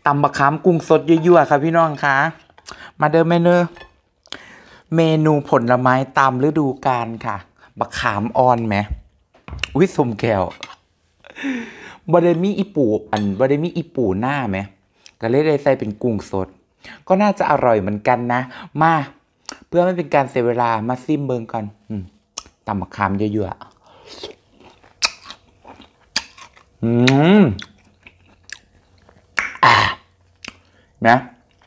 ตำบะขามกุ้งสดยั่วๆค่ะพี่น้องคะมาเดิมเมนูผลไม้ตามฤดูกาลค่ะบะขามอ่อนไหมอุ้ยสมแก้วบไดมีอีปูบไดมีอีปูหน้าไหมก็เลยได้ใส่เป็นกุ้งสดก็น่าจะอร่อยเหมือนกันนะมาเพื่อไม่เป็นการเสียเวลามาซิมเบิงก่อนตำบะขามยั่วๆนะ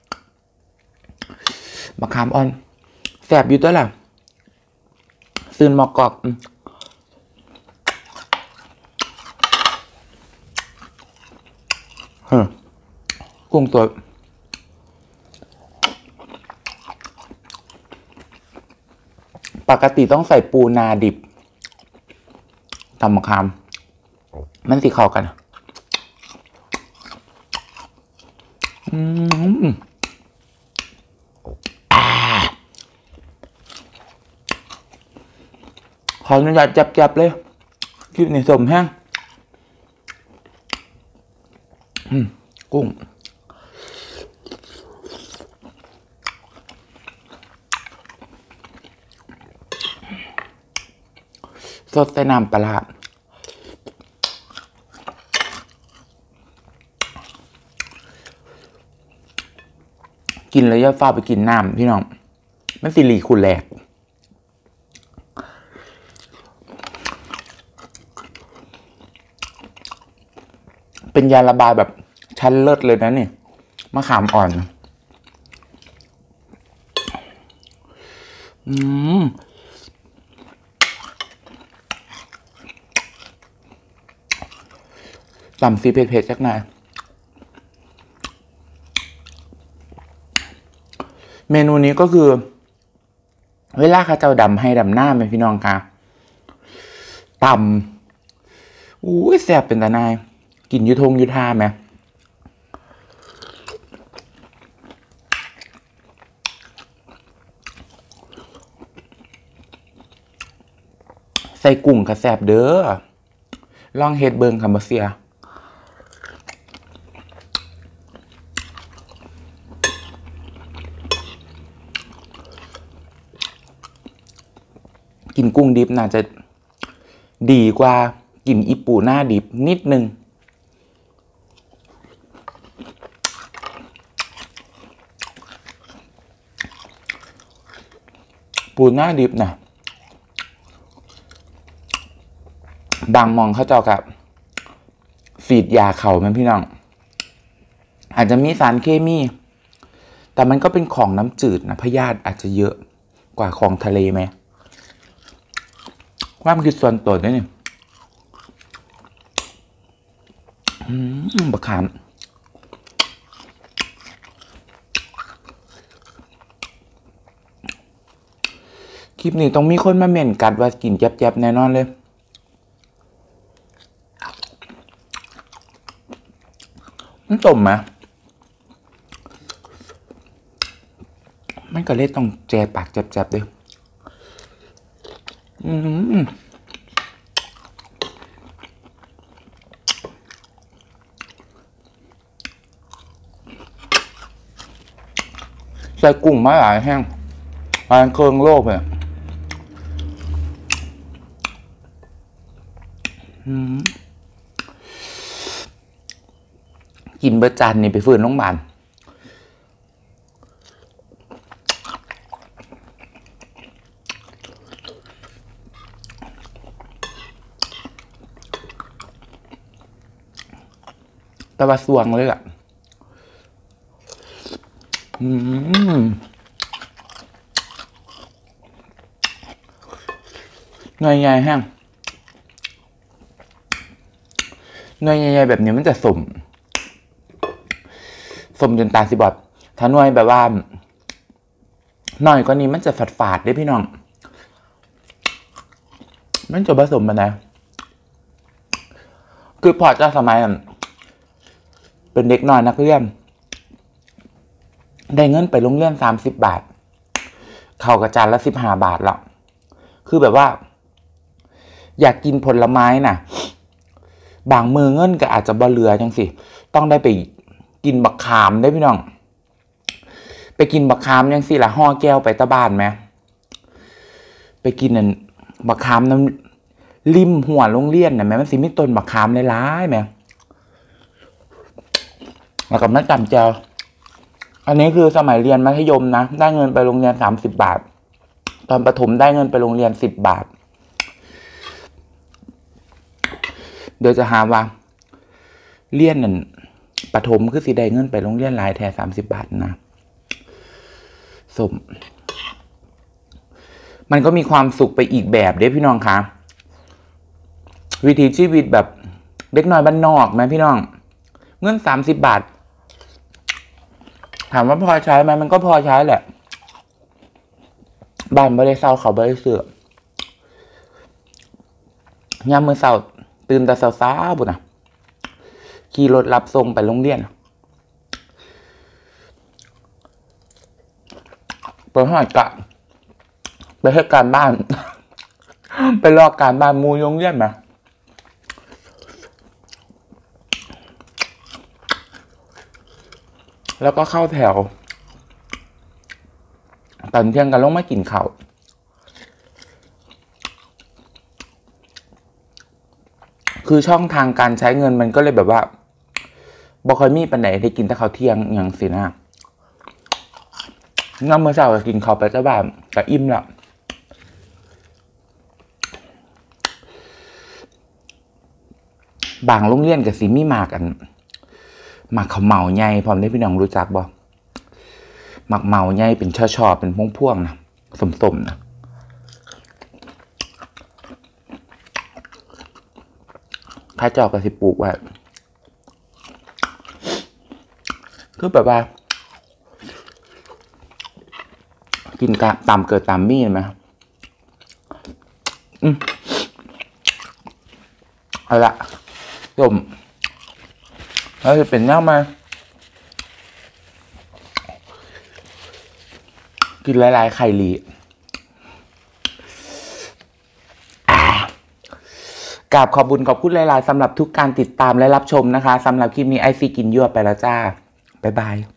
มะขามอ่อนแสบอยู่ตัวล่ะซื่นมอกอกกุ้งตัวปกติต้องใส่ปูนาดิบตำมะขามมันสิเข้ากันขออนุญาตจับเลยคลิปนี้สมแห้งกุ้งสดใส่น้ำปลากินแล้วอย่าฟ้าไปกินน้ำพี่น้องมันสิรีคุณแหลกเป็นยาระบายแบบชั้นเลิศเลยนะนี่มะขามอ่อนตำซีเผ็ดๆสักหน่อยเมนูนี้ก็คือเวลาข้าเจ้าดำให้ดำหน้าไหมพี่น้องคะตำอุ้ยแซ่บเป็นตาหนายกินยุทงยุทาไหมใส่กุ้งกระแซบเด้อลองเฮ็ดเบิงค่ะมาเสียกินกุ้งดิบน่าจะดีกว่ากินอีปูหน้าดิบนิดนึงปูหน้าดิบนะบางมองเขาเจ้ากับฟีดยาเขามันพี่น้องอาจจะมีสารเคมีแต่มันก็เป็นของน้ำจืดนะพยาธิอาจจะเยอะกว่าของทะเลไหมว่ามันคือส่วนตัวด้วยนี่บะขามคลิปนี้ต้องมีคนมาเม่นกัดว่ากินแจ๊บๆแน่นอนเลยมันต้มไหมมันก็เลยต้องแจปากแจ๊บๆด้วยใส่กุ้งมาหลายแห้งมาเครื่องโลกเนี่ยกินเบอร์จันนี่ไปฟื้นโรงพยาบาลแต่ว่าสวงเลยอ่ะเนยใหญ่แห้งเนยใหญ่ๆแบบนี้มันจะสมจนตาสิบอดถ้าหน่วยแบบว่าหน่อยกว่านี้มันจะฝาดได้พี่น้องมันจะผสมมานะคือพอจะสมัยเป็นเด็กน้อยนักเรียนได้เงินไปโรงเรียน30 บาทเข้ากระจานละ15 บาทละคือแบบว่าอยากกินผลไม้น่ะบางมือเงินก็อาจจะบ่เหลือจังสิต้องได้ไปกินบักขามได้พี่น้องไปกินบักขามยังสิละห่อแก้วไปตะบ้านไหมไปกินนั่นบักขามน้ำริมหัวโรงเรียนน่ะแม่มันสิมีต้นบักขามหลายๆแม่แล้วก็มาจำเจ้าอันนี้คือสมัยเรียนมัธยมนะได้เงินไปโรงเรียน30 บาทตอนประถมได้เงินไปโรงเรียน10 บาทเดี๋ยวจะหาว่าเรียนนั่นประถมคือสิได้เงินไปโรงเรียนหลายแท้30 บาทนะสมมันก็มีความสุขไปอีกแบบเด้พี่น้องคะวิถีชีวิตแบบเด็กน้อยบ้านนอกไหมพี่น้องเงิน30 บาทถามว่าพอใช้ไหมมันก็พอใช้แหละบ้านไม่ได้เศร้าเขาไม่ได้เสือยามมื้อเช้าตื่นแต่เช้าๆบุญนะขี่รถรับส่งไปโรงเรียนไปหอดกะไปให้การบ้าน ไปลอกการบ้านมูโรงเรียนมาแล้วก็เข้าแถวตอนเที่ยงกันลงมากินข้าวคือช่องทางการใช้เงินมันก็เลยแบบว่าบ่ค่อยมีปัญหาได้กินแต่ข้าวเที่ยงอย่างสินะงั้นเมื่อเช้าก็กินข้าวไปแต่บ้านก็อิ่มแล้วบางโรงเรียนก็สิมีหมากข้าวเหมาใหญ่พร้อมได้พี่น้องรู้จักบ่หมากเหมาใหญ่เป็นช่อๆเป็นพวงๆนะสมๆนะข้าเจ้าก็สิปลูกไว้คือแบบว่ากินกะตามเกิดตามมีไหมเอาละจมแล้วจะเป็นยังไงกินหลายๆไข่ลีกราบขอบคุณขอบคุณหลายๆสำหรับทุกการติดตามและรับชมนะคะสำหรับคลิปนี้ไอซีกินยั่วไปแล้วจ้าบ๊ายบาย